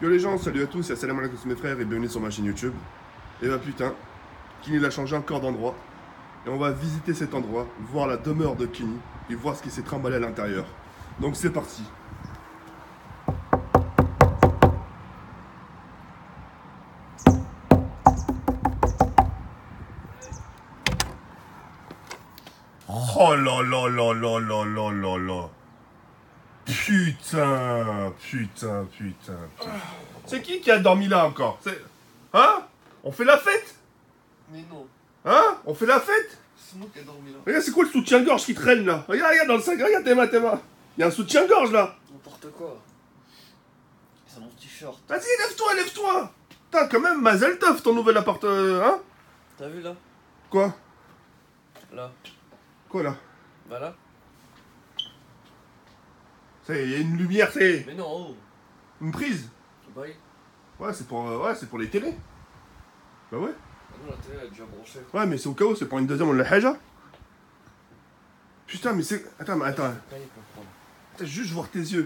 Yo les gens, salut à tous, et salam alaikum mes frères et bienvenue sur ma chaîne YouTube. Et bah putain, Kini a changé encore d'endroit. Et on va visiter cet endroit, voir la demeure de Kini et voir ce qui s'est trimballé à l'intérieur. Donc c'est parti. Oh là là là là là là là là. Putain, putain, putain, putain. C'est qui a dormi là encore? Hein? On fait la fête? Mais non, Hein? On fait la fête? c'est moi qui ai dormi là. Regarde, c'est quoi le soutien-gorge qui traîne là? Regarde, regarde dans le sac, regarde tes mains. Il y a un soutien-gorge là. N'importe quoi. C'est mon t-shirt. Vas-y, lève-toi, lève-toi. Putain, quand même, Mazel Tov, ton nouvel appart, hein? T'as vu là? Quoi? Là. Quoi là? Bah là. Il y a une lumière, c'est Mais non, oh. une prise. Bah oui. Ouais, c'est pour les télés. Bah ouais. Ah non, la télé elle est déjà branchée. Ouais, mais c'est au cas où, c'est pour une deuxième, on l'a déjà. Putain, mais c'est... Attends, mais attends. Pas y comprendre. Attends, juste voir tes yeux.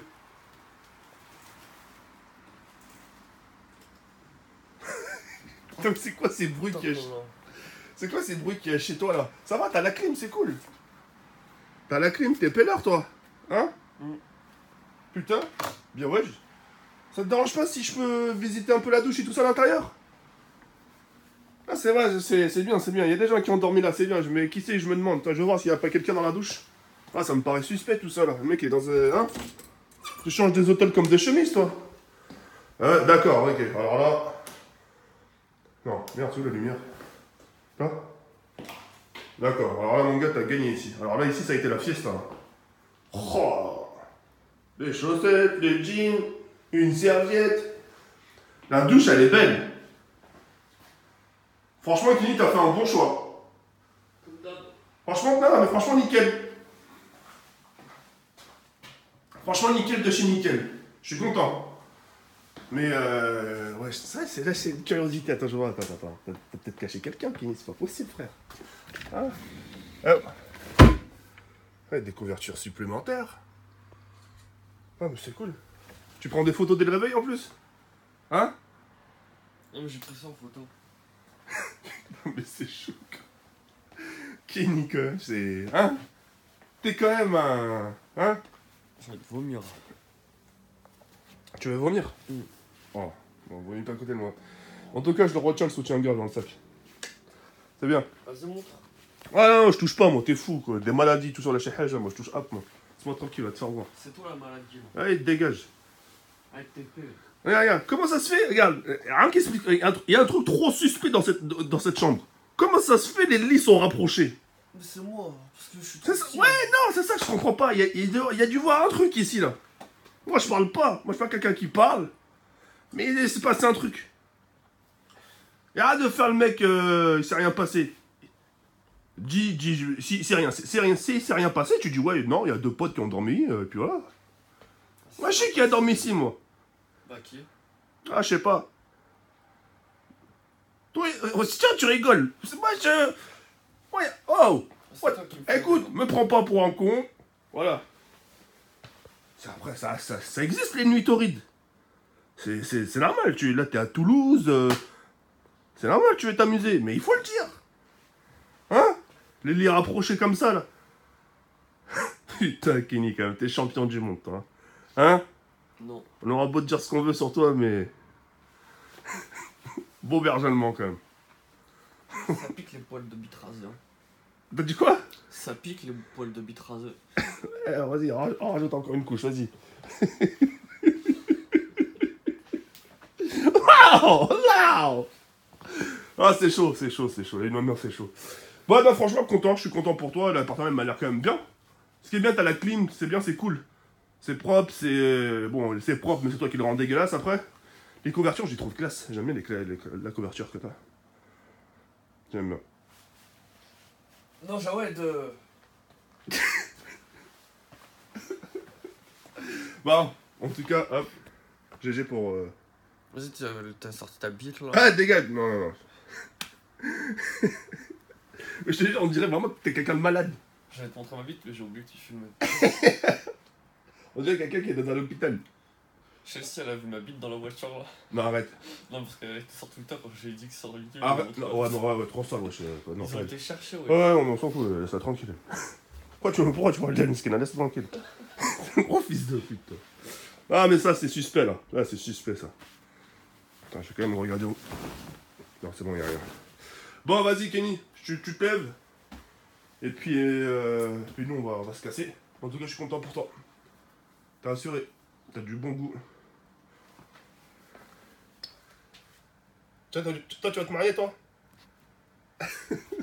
Putain, mais c'est quoi ces bruits qu'il y a... C'est quoi ces bruits qu'il y a chez toi là? Ça va, t'as la clim, c'est cool. T'as la clim, t'es pelleur toi. Hein? Putain, bien ouais. Ça te dérange pas si je peux visiter un peu la douche et tout ça à l'intérieur? Ah c'est vrai, c'est bien, c'est bien. Il y a des gens qui ont dormi là, c'est bien. Mais qui sait, je me demande. Attends, je vais voir s'il n'y a pas quelqu'un dans la douche. Ah, ça me paraît suspect tout ça là. Le mec est dans un... Hein? Tu changes des hôtels comme des chemises toi? D'accord, ok. Alors là... Non, merde, c'est où la lumière? Là? D'accord, alors là mon gars t'as gagné ici. Alors là ici ça a été la fiesta. Oh, les chaussettes, les jeans, une serviette. La douche elle est belle. Franchement Kini t'as fait un bon choix. Comme d'hab. Franchement non mais franchement nickel. Franchement nickel de chez nickel. Je suis content. Mais ouais c'est une curiosité. Attends je vois, attends. T'as peut-être caché quelqu'un Kini, c'est pas possible frère. Ah. Oh. Ouais, des couvertures supplémentaires. Ah, mais c'est cool. Tu prends des photos dès le réveil en plus? Hein? Non, mais j'ai pris ça en photo. Non, mais c'est chaud. Kenny, quand même, c'est. Hein? T'es quand même un. Hein? J'ai envie de vomir. Tu veux vomir? Oh, bon, vomis pas à côté de moi. En tout cas, je le retiens le soutien-gorge dans le sac. C'est bien. Vas-y, montre. Ah non, je touche pas, moi, t'es fou, quoi. Des maladies, tout sur la chaîne, moi, je touche hop, moi. Laisse-moi tranquille, va te faire voir. C'est toi la maladie là. Allez, dégage. Avec tes pelles. Regarde, comment ça se fait? Regarde, rien qui explique. Il y a un truc trop suspect dans cette chambre. Comment ça se fait, les lits sont rapprochés? Mais c'est moi, parce que je suis trop petit. Ouais, non, c'est ça que je comprends pas. Il y a dû voir un truc ici, là. Moi, je parle pas. Moi, je suis pas quelqu'un qui parle. Mais il s'est passé un truc. Et arrête de faire le mec, il s'est rien passé. Dis, si c'est rien passé, tu dis, ouais, non, il y a deux potes qui ont dormi, et puis voilà. Moi, je sais qui a dormi ici, moi. Bah qui? Ah, je sais pas. Toi, tiens, tu rigoles. C'est moi, je... Ouais, oh. C'est toi qui me fais Écoute, rire. me prends pas pour un con. Voilà. Après, ça existe, les nuits torrides. C'est normal. Là, t'es à Toulouse. C'est normal, tu veux t'amuser. Mais il faut le dire. Hein? Les lits rapprochés comme ça, là. Putain, Kenny, quand même. T'es champion du monde, toi. Hein? Non. On aura beau te dire ce qu'on veut sur toi, mais... Beau berger allemand, quand même. Ça pique les poils de bite rasée. Hein. T'as dit quoi? Ça pique les poils de bite rasée. Vas-y, rajoute encore une couche, vas-y. Wow! Ah, c'est chaud. Les noix c'est chaud. Bon, non, franchement, content, je suis content pour toi. L'appartement m'a l'air quand même bien. Ce qui est bien, t'as la clim, c'est bien, c'est cool. C'est propre, c'est. Bon, c'est propre, mais c'est toi qui le rend dégueulasse après. Les couvertures, j'y trouve classe. J'aime bien la couverture que t'as. J'aime bien. Non, Jawed. Bon, en tout cas, hop. GG pour. Vas-y, t'as sorti ta bite là. Ah, dégage! Non. Mais je te dis, on dirait vraiment que t'es quelqu'un de malade. J'allais te montrer ma bite, mais j'ai oublié que tu filmais. On dirait quelqu'un qui est dans un hôpital. Chelsea, elle a vu ma bite dans la voiture là. Non, arrête. Non, parce qu'elle était sur Twitter quand j'ai dit que c'est sur YouTube. Arrête. Non, ouais, trop sale, wesh. Non, Ils ont été chercher, ouais. Ouais, on s'en fout, laisse-la tranquille. Pourquoi tu parles d'Alice Skin? Laisse-la tranquille. Gros fils de pute, toi. Ah, mais ça, c'est suspect, là. Là, c'est suspect, ça. Attends, je vais quand même regarder où. Non, c'est bon, y'a rien. Bon, vas-y, Kenny, tu te lèves. Et puis nous, on va se casser. En tout cas, je suis content pour toi. T'as assuré. T'as du bon goût. Toi, tu vas te marier, toi?